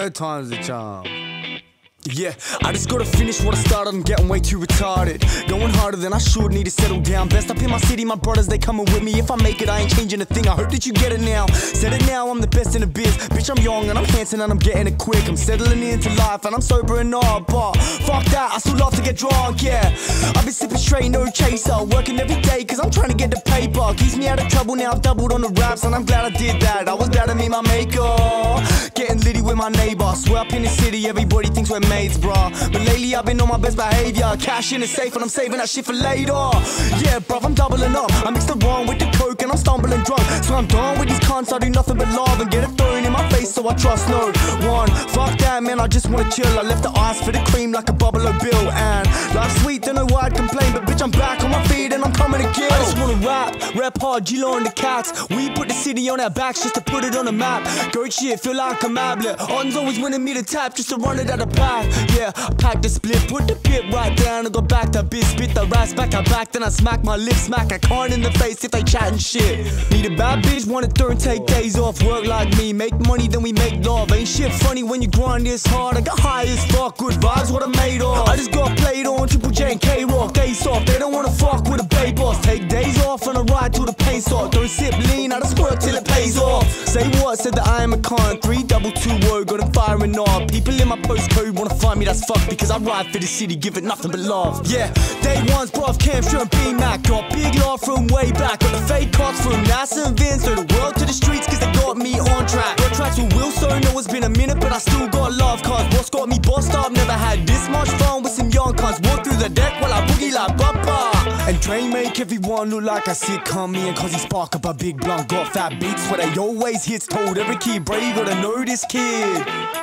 Third time's the charm. Yeah, I just gotta finish what I started, I'm getting way too retarded. Going harder than I should, need to settle down. Best up in my city, my brothers, they coming with me. If I make it, I ain't changing a thing, I hope that you get it now. Said it now, I'm the best in the biz. Bitch, I'm young and I'm handsome and I'm getting it quick. I'm settling into life and I'm sober and all, but fuck that, I still love to get drunk, yeah. I've been sipping straight, no chaser. Working every day cause I'm trying to get the paper. Keeps me out of trouble, now I've doubled on the raps and I'm glad I did that. I was glad to meet my maker. Getting litty with my neighbor. Swear up in the city, everybody thinks we're mates, bruh. But lately I've been on my best behavior. Cash in the safe and I'm saving that shit for later. Yeah, bruv, I'm doubling up. I mixed it wrong with the coke and I'm stumbling drunk. So I'm done with these cunts, I do nothing but love and get it thrown in my face, so I trust no one. Fuck that, man, I just wanna chill. I left the ice for the cream like a Buffalo Bill. And life's sweet, don't know why I'd complain, but bitch, I'm back on my feet and I'm coming to kill. I just wanna rap hard, Geelong and the cats. We put the city on our backs just to put it on the map. Goat shit, feel like a mablet. On's always winning me to tap just to run it out the back. Yeah, I packed the split, put the pit right down and go back to biz. Spit the raps back to back, then I smack my lips, smack a con in the face if they chatting shit. Need a bad bitch, wanna turn, take days off, work like me, make money then we make love. Ain't shit funny when you grind this hard. I got high as fuck, good vibes, what I made of. I just got played on Triple J and K-Rock, days off. They don't wanna fuck with a babe boss. Take days off and I ride till the pain's off. Don't sip lean, I just work till it pays off. Say what? Said that I am a con. 3-2-2-0, got a firing off. People in my postcode wanna find me, that's fucked because I ride for the city, give it nothing but love. Yeah, day one's bruv, Cam, sure and B-Mac. Got big love from way back. Got the fake cops from NASA and Vince. Throw the world to the streets cause they got me on track. Got tracks with Will, so know it's been a minute, but I still got love. Cause what's got me bossed up, never had this much fun with some young cunts. Walk through the deck while I boogie like Papa. And Dre make everyone look like I sit coming. Cause he spark up a big blunt. Got fat beats where they always hits. Told every kid, bro, you gotta know this kid.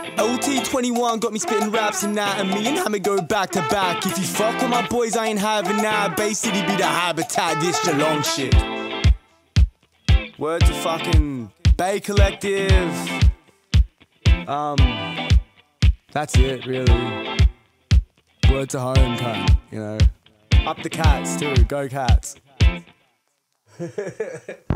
LT21 got me spitting raps and that, and me and Hammer go back to back. If you fuck with my boys, I ain't having that. Bay City be the habitat, this Geelong shit. Word to fucking Bay Collective. That's it, really. Word to home, cunt, you know. Up the cats too, go cats.